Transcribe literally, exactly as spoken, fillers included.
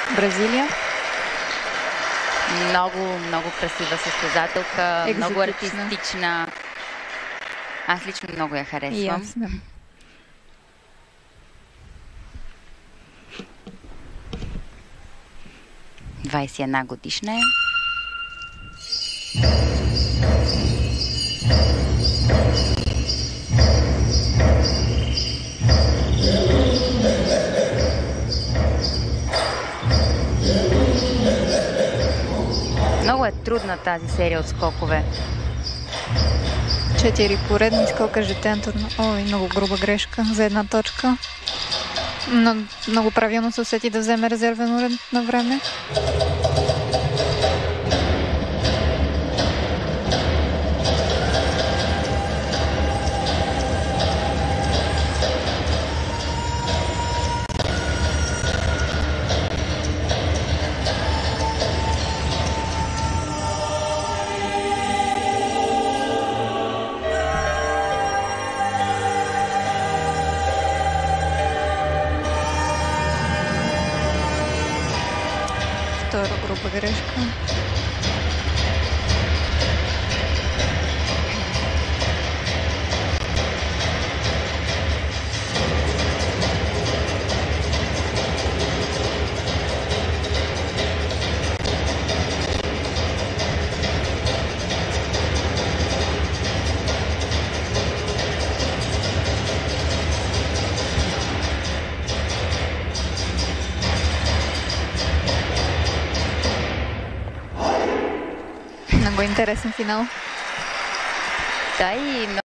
Бразилия. Много, много красива състезателка, Екзотична. много артистична. Аз лично много я харесвам. И аз, да. двадесет и една годишна е. Много е трудна тази серия от скокове. Четири поредни скока, жетен турно. Ой, много груба грешка за една точка. Но много правилно се усети да вземе резервен уред на време. Втора груба грешка. Много интересен финал. Да, и